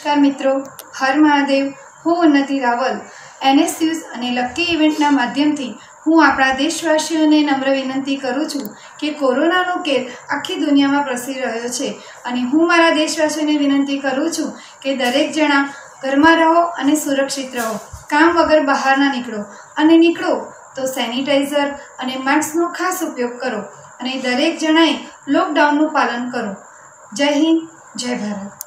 નમસ્કાર મિત્રો, હર મહાદેવ। હું ઉન્નતિ રાવલ NS ન્યૂઝ અને લકી ઇવેન્ટના માધ્યમથી હું આપણા દેશવાસીઓને નમ્ર વિનંતી કરું છું કે કોરોનાનો કેર આખી દુનિયામાં પ્રસરી રહ્યો છે અને હું મારા દેશવાસીઓને વિનંતી કરું છું કે દરેક જણા ઘરમાં રહો અને સુરક્ષિત રહો। કામ વગર બહાર ના નીકળો અને નીકળો તો સેનિટાઈઝર અને માસ્કનો ખાસ ઉપયોગ કરો અને દરેક જણાએ લોકડાઉનનું પાલન કરો। જય હિન્દ, જય ભારત।